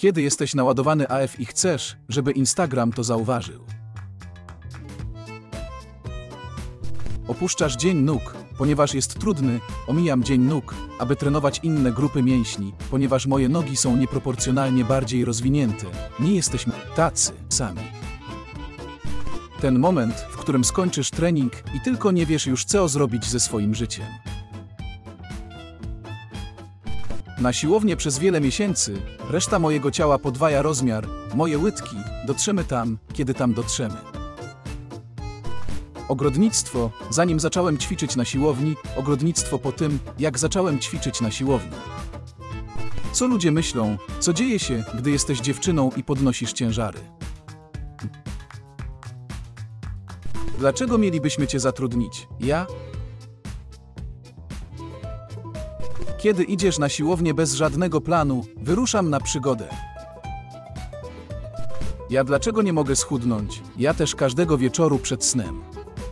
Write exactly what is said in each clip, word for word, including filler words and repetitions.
Kiedy jesteś naładowany A F i chcesz, żeby Instagram to zauważył. Opuszczasz dzień nóg, ponieważ jest trudny, omijam dzień nóg, aby trenować inne grupy mięśni, ponieważ moje nogi są nieproporcjonalnie bardziej rozwinięte. Nie jesteśmy tacy sami. Ten moment, w którym skończysz trening i tylko nie wiesz już co zrobić ze swoim życiem. Na siłownię przez wiele miesięcy, reszta mojego ciała podwaja rozmiar, moje łydki, dotrzemy tam, kiedy tam dotrzemy. Ogrodnictwo, zanim zacząłem ćwiczyć na siłowni, ogrodnictwo po tym, jak zacząłem ćwiczyć na siłowni. Co ludzie myślą, co dzieje się, gdy jesteś dziewczyną i podnosisz ciężary? Dlaczego mielibyśmy cię zatrudnić? Ja? Kiedy idziesz na siłownię bez żadnego planu, wyruszam na przygodę. Ja dlaczego nie mogę schudnąć? Ja też każdego wieczoru przed snem.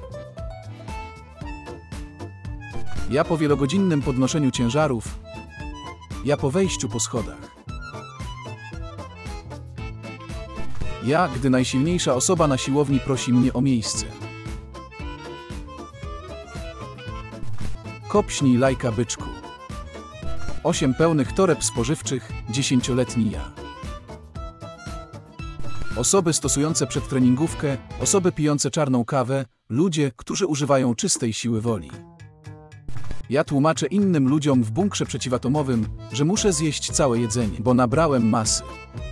Ja po wielogodzinnym podnoszeniu ciężarów. Ja po wejściu po schodach. Ja, gdy najsilniejsza osoba na siłowni prosi mnie o miejsce. Kopśnij lajka, byczku. Osiem pełnych toreb spożywczych, dziesięcioletni ja. Osoby stosujące przedtreningówkę, osoby pijące czarną kawę, ludzie, którzy używają czystej siły woli. Ja tłumaczę innym ludziom w bunkrze przeciwatomowym, że muszę zjeść całe jedzenie, bo nabrałem masy.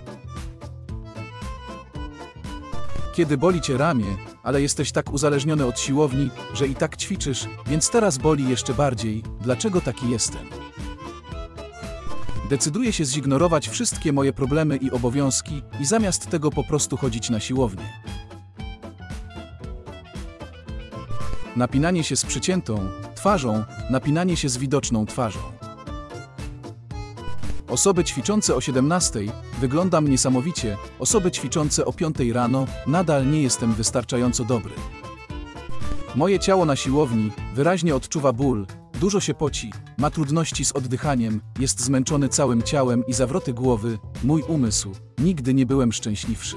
Kiedy boli cię ramię, ale jesteś tak uzależniony od siłowni, że i tak ćwiczysz, więc teraz boli jeszcze bardziej. Dlaczego taki jestem? Decyduję się zignorować wszystkie moje problemy i obowiązki i zamiast tego po prostu chodzić na siłownię. Napinanie się z przyciętą twarzą, napinanie się z widoczną twarzą. Osoby ćwiczące o siedemnastej, wyglądam niesamowicie, osoby ćwiczące o piątej rano, nadal nie jestem wystarczająco dobry. Moje ciało na siłowni wyraźnie odczuwa ból, dużo się poci, ma trudności z oddychaniem, jest zmęczony całym ciałem i zawroty głowy, mój umysł, nigdy nie byłem szczęśliwszy.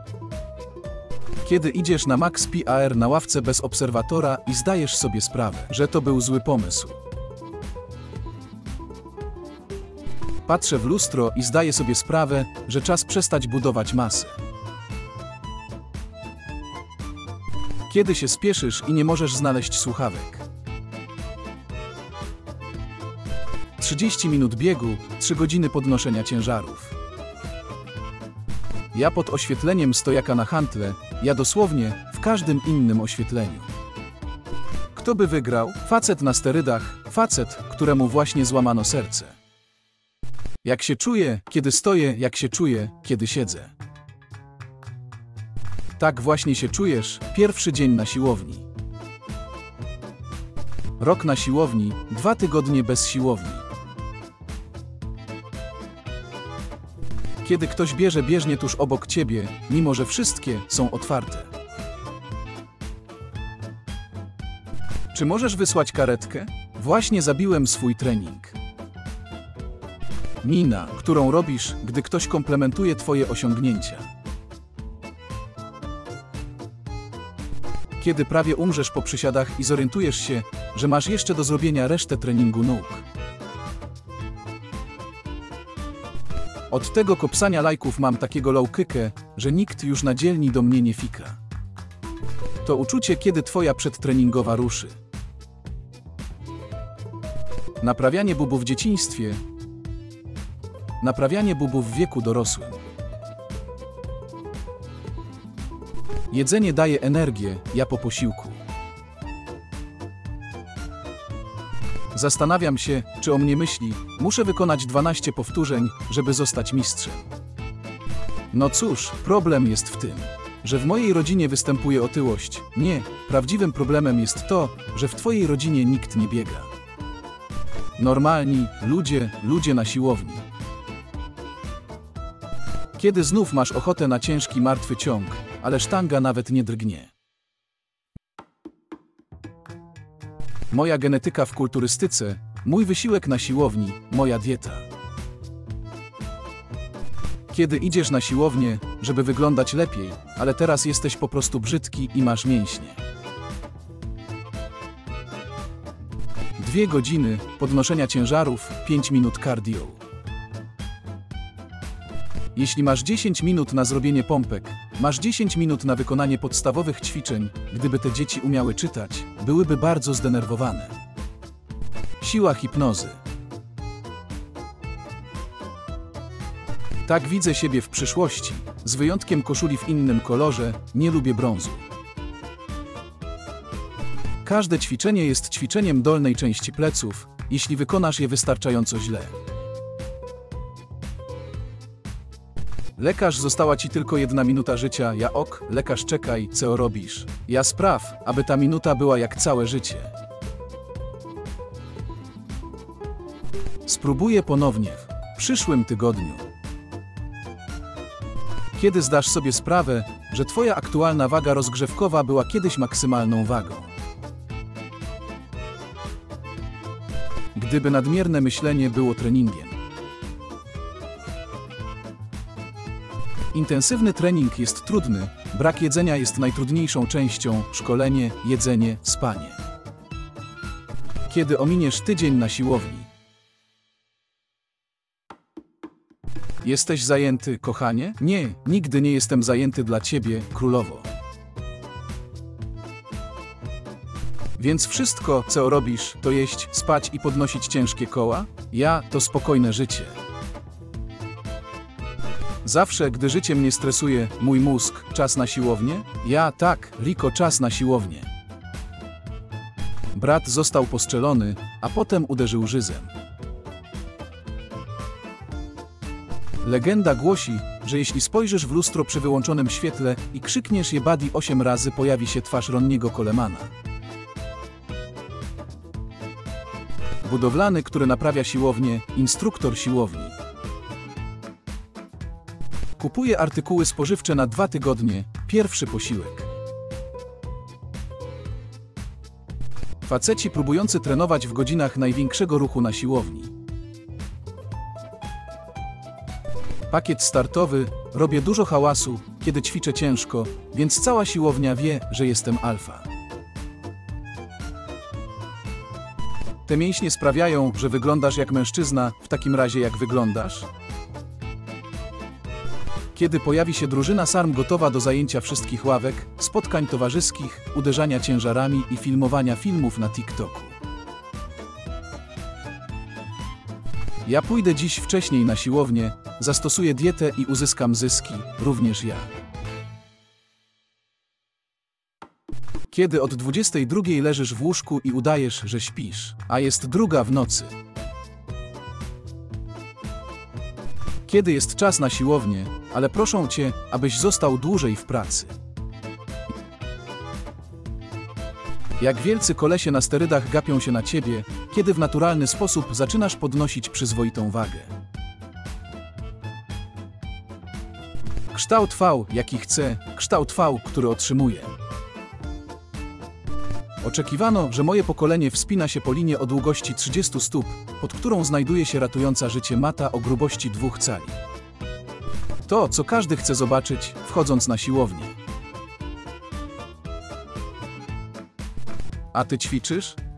Kiedy idziesz na Max P R na ławce bez obserwatora i zdajesz sobie sprawę, że to był zły pomysł. Patrzę w lustro i zdaję sobie sprawę, że czas przestać budować masę. Kiedy się spieszysz i nie możesz znaleźć słuchawek. trzydzieści minut biegu, trzy godziny podnoszenia ciężarów. Ja pod oświetleniem stojaka na hantle, ja dosłownie w każdym innym oświetleniu. Kto by wygrał? Facet na sterydach, facet, któremu właśnie złamano serce. Jak się czuję, kiedy stoję, jak się czuję, kiedy siedzę. Tak właśnie się czujesz, pierwszy dzień na siłowni. Rok na siłowni, dwa tygodnie bez siłowni. Kiedy ktoś bierze bieżnię tuż obok ciebie, mimo że wszystkie są otwarte. Czy możesz wysłać karetkę? Właśnie zabiłem swój trening. Mina, którą robisz, gdy ktoś komplementuje twoje osiągnięcia. Kiedy prawie umrzesz po przysiadach i zorientujesz się, że masz jeszcze do zrobienia resztę treningu nóg. Od tego kopsania lajków mam takiego low kickę, że nikt już na dzielni do mnie nie fika. To uczucie, kiedy twoja przedtreningowa ruszy. Naprawianie bubu w dzieciństwie. Naprawianie bubu w wieku dorosłym. Jedzenie daje energię, ja po posiłku. Zastanawiam się, czy o mnie myśli, muszę wykonać dwanaście powtórzeń, żeby zostać mistrzem. No cóż, problem jest w tym, że w mojej rodzinie występuje otyłość. Nie, prawdziwym problemem jest to, że w twojej rodzinie nikt nie biega. Normalni, ludzie, ludzie na siłowni. Kiedy znów masz ochotę na ciężki martwy ciąg, ale sztanga nawet nie drgnie. Moja genetyka w kulturystyce, mój wysiłek na siłowni, moja dieta. Kiedy idziesz na siłownię, żeby wyglądać lepiej, ale teraz jesteś po prostu brzydki i masz mięśnie. Dwie godziny podnoszenia ciężarów, pięć minut cardio. Jeśli masz dziesięć minut na zrobienie pompek, masz dziesięć minut na wykonanie podstawowych ćwiczeń. Gdyby te dzieci umiały czytać, byłyby bardzo zdenerwowane. Siła hipnozy. Tak widzę siebie w przyszłości, z wyjątkiem koszuli w innym kolorze, nie lubię brązu. Każde ćwiczenie jest ćwiczeniem dolnej części pleców, jeśli wykonasz je wystarczająco źle. Lekarz, została ci tylko jedna minuta życia. Ja ok, lekarz, czekaj, co robisz? Ja spraw, aby ta minuta była jak całe życie. Spróbuję ponownie w przyszłym tygodniu. Kiedy zdasz sobie sprawę, że twoja aktualna waga rozgrzewkowa była kiedyś maksymalną wagą? Gdyby nadmierne myślenie było treningiem. Intensywny trening jest trudny, brak jedzenia jest najtrudniejszą częścią, szkolenie, jedzenie, spanie. Kiedy ominiesz tydzień na siłowni? Jesteś zajęty, kochanie? Nie, nigdy nie jestem zajęty dla ciebie, królowo. Więc wszystko, co robisz, to jeść, spać i podnosić ciężkie koła? Ja, to spokojne życie. Zawsze, gdy życie mnie stresuje, mój mózg, czas na siłownię? Ja, tak, Rico, czas na siłownię. Brat został postrzelony, a potem uderzył żyzem. Legenda głosi, że jeśli spojrzysz w lustro przy wyłączonym świetle i krzykniesz je Buddy osiem razy, pojawi się twarz Ronniego Colemana. Budowlany, który naprawia siłownię, instruktor siłowni. Kupuje artykuły spożywcze na dwa tygodnie, pierwszy posiłek. Faceci próbujący trenować w godzinach największego ruchu na siłowni. Pakiet startowy, robię dużo hałasu, kiedy ćwiczę ciężko, więc cała siłownia wie, że jestem alfa. Te mięśnie sprawiają, że wyglądasz jak mężczyzna, w takim razie jak wyglądasz? Kiedy pojawi się drużyna sarm gotowa do zajęcia wszystkich ławek, spotkań towarzyskich, uderzania ciężarami i filmowania filmów na TikToku. Ja pójdę dziś wcześniej na siłownię, zastosuję dietę i uzyskam zyski, również ja. Kiedy od dwudziestej drugiej leżysz w łóżku i udajesz, że śpisz, a jest druga w nocy. Kiedy jest czas na siłownię, ale proszą cię, abyś został dłużej w pracy. Jak wielcy kolesie na sterydach gapią się na ciebie, kiedy w naturalny sposób zaczynasz podnosić przyzwoitą wagę. Kształt V, jaki chcę, kształt V, który otrzymuję. Oczekiwano, że moje pokolenie wspina się po linie o długości trzydziestu stóp, pod którą znajduje się ratująca życie mata o grubości dwóch cali. To, co każdy chce zobaczyć, wchodząc na siłownię. A ty ćwiczysz?